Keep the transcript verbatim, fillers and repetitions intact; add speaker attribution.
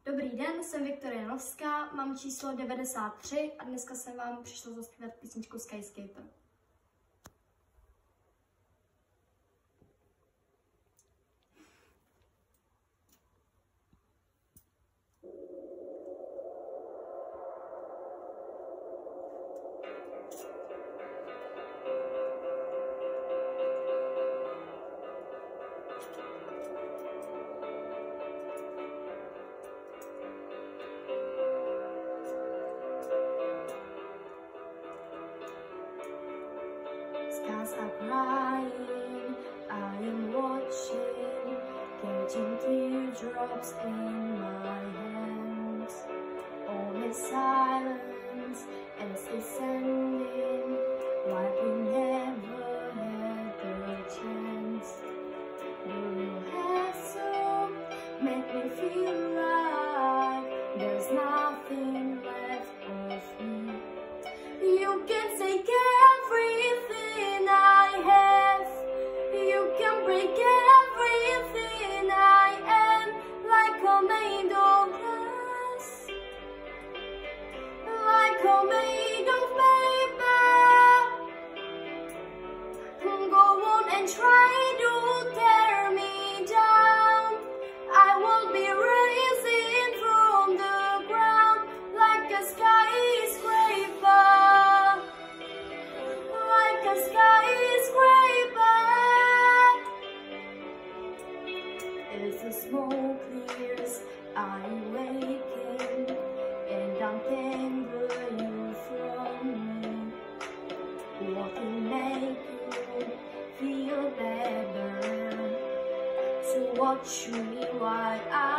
Speaker 1: Dobrý den, jsem Viktoria Janovská, mám číslo devadesát tři a dneska jsem vám přišla zaspívat písničku Skyscaper.
Speaker 2: Skies are crying, I am watching, catching teardrops in my hands. All is silence as descending, like we never had the chance. You have so make me feel like there's nothing left of me. You can take everything I have, you can break everything I am, like a made of glass, like a made of paper. Go on and try to tear me down, I will be raising from the ground like a skyscraper. As the smoke clears, I awaken and untangle you from me. What can make you feel better? So watch me while I